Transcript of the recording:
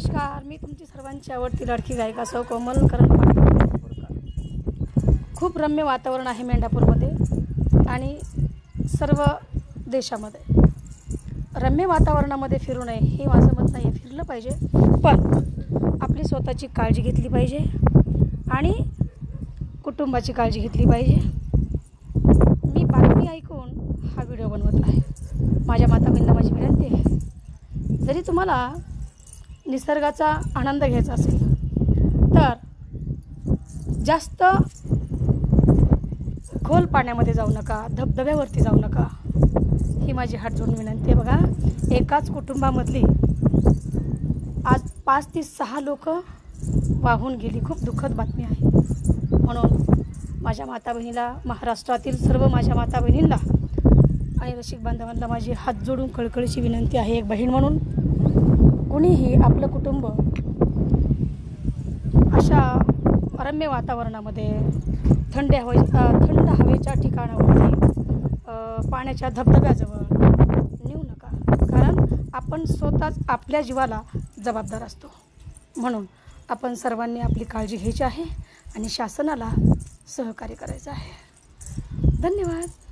नमस्कार, मी तुमची सर्वांची आवडती लाडकी गायिका सौ कोमल करण मेंढापूरकर। खूप रम्य वातावरण आहे मेंढापूरमध्ये आणि सर्व देशामध्ये। रम्य वातावरणामध्ये फिरू नये हे माझं मत नाही आहे, फिरलं पाहिजे, पण आपली स्वतःची काळजी घेतली पाहिजे आणि कुटुंबाची काळजी घेतली पाहिजे। मी बातमी ऐकून हा व्हिडिओ बनवत आहे। माझ्या माताबहिणींना माझी विनंती आहे, जरी तुम्हाला निसर्गाचा आनंद घ्यायचा असेल तर जास्त खोल पाण्यामध्ये जाऊ नका, धबधब्यावरती जाऊ नका, ही माझी हात जोडून विनंती आहे। बघा, एकाच कुटुंबामधली आज 5 ते 6 लोक वाहून गेली। खूप दुःखद बातमी आहे। म्हणून माझ्या माताबहिणीला, महाराष्ट्रातील सर्व माझ्या माताबहिणींना आणि रसिक बांधवांना माझी हात जोडून कळकळीची विनंती आहे, एक बहीण म्हणून कुणीही आपलं कुटुंब अशा रम्य वातावरणामध्ये थंड हवेच्या ठिकाणावरती पाण्याच्या धबधब्याजवळ नेऊ नका, कारण आपण स्वतःच आपल्या जीवाला जबाबदार असतो। म्हणून आपण सर्वांनी आपली काळजी घ्यायची आहे आणि शासनाला सहकार्य करायचं आहे। धन्यवाद।